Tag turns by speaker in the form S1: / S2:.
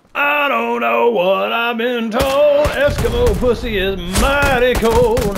S1: I don't know what I've been told. Eskimo pussy is mighty cold.